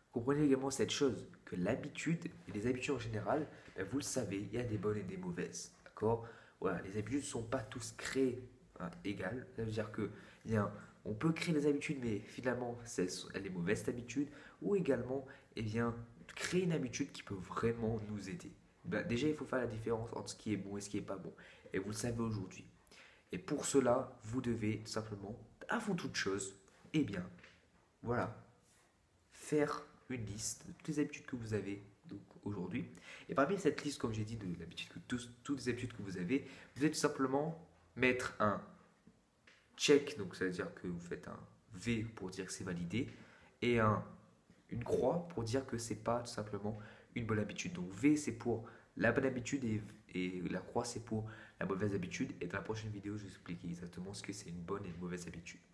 Comprenez également cette chose, que l'habitude et les habitudes en général, ben, vous le savez, il y a des bonnes et des mauvaises. D'accord? Voilà, les habitudes ne sont pas tous créées égales. Ça veut dire que il y a on peut créer des habitudes, mais finalement, elle est mauvaise cette habitude. Ou également, eh bien, créer une habitude qui peut vraiment nous aider. Ben, déjà, il faut faire la différence entre ce qui est bon et ce qui n'est pas bon. Et vous le savez aujourd'hui. Et pour cela, vous devez tout simplement, avant toute chose, eh bien, voilà, faire une liste de toutes les habitudes que vous avez donc aujourd'hui. Et parmi cette liste, comme j'ai dit, de l'habitude que toutes les habitudes que vous avez tout simplement mettre un check, donc ça veut dire que vous faites un V pour dire que c'est validé, et une croix pour dire que c'est pas tout simplement une bonne habitude. Donc V c'est pour la bonne habitude et la croix c'est pour la mauvaise habitude. Et dans la prochaine vidéo, je vais vous expliquer exactement ce que c'est une bonne et une mauvaise habitude.